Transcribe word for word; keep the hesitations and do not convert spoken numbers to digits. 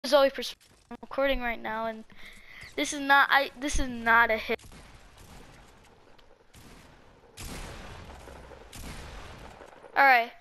Zoe perspective. I'm recording right now, and this is not. I. This is not a hit. All right.